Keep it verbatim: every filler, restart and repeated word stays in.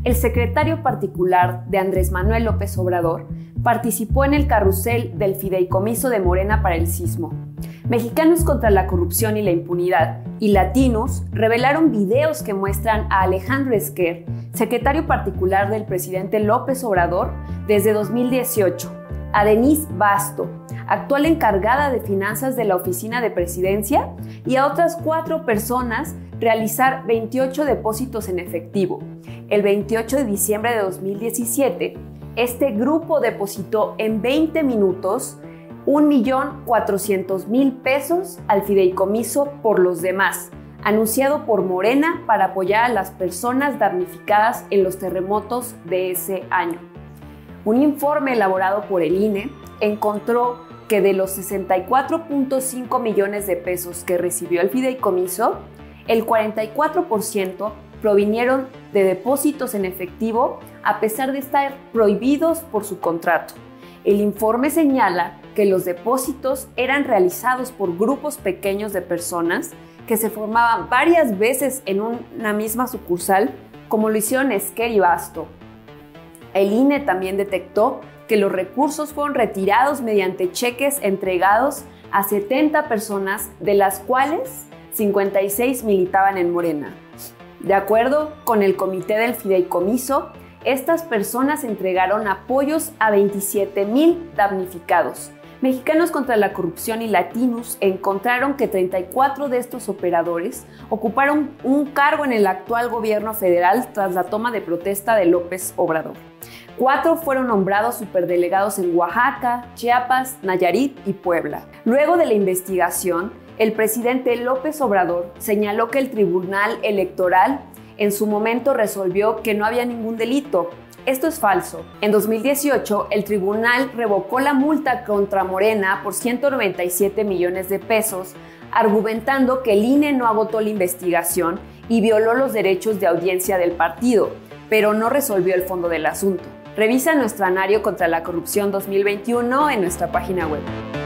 el secretario particular de Andrés Manuel López Obrador participó en el carrusel del fideicomiso de Morena para el sismo. Mexicanos contra la Corrupción y la Impunidad y Latinos revelaron videos que muestran a Alejandro Esquer, secretario particular del presidente López Obrador desde dos mil dieciocho, a Denise Basto, actual encargada de finanzas de la Oficina de Presidencia, y a otras cuatro personas realizar veintiocho depósitos en efectivo. El veintiocho de diciembre de dos mil diecisiete, este grupo depositó en veinte minutos un millón cuatrocientos mil pesos al fideicomiso Por los Demás, anunciado por Morena para apoyar a las personas damnificadas en los terremotos de ese año. Un informe elaborado por el I N E encontró que de los sesenta y cuatro punto cinco millones de pesos que recibió el fideicomiso, el cuarenta y cuatro por ciento provinieron de depósitos en efectivo a pesar de estar prohibidos por su contrato. El informe señala que los depósitos eran realizados por grupos pequeños de personas que se formaban varias veces en una misma sucursal, como lo hicieron Esquer y Basto. El I N E también detectó que los recursos fueron retirados mediante cheques entregados a setenta personas, de las cuales cincuenta y seis militaban en Morena. De acuerdo con el comité del fideicomiso, estas personas entregaron apoyos a veintisiete mil damnificados. Mexicanos contra la Corrupción y Latinos encontraron que treinta y cuatro de estos operadores ocuparon un cargo en el actual gobierno federal tras la toma de protesta de López Obrador. Cuatro fueron nombrados superdelegados en Oaxaca, Chiapas, Nayarit y Puebla. Luego de la investigación, el presidente López Obrador señaló que el Tribunal Electoral en su momento resolvió que no había ningún delito. Esto es falso. En dos mil dieciocho, el tribunal revocó la multa contra Morena por ciento noventa y siete millones de pesos, argumentando que el I N E no agotó la investigación y violó los derechos de audiencia del partido, pero no resolvió el fondo del asunto. Revisa nuestro Anuario contra la Corrupción dos mil veintiuno en nuestra página web.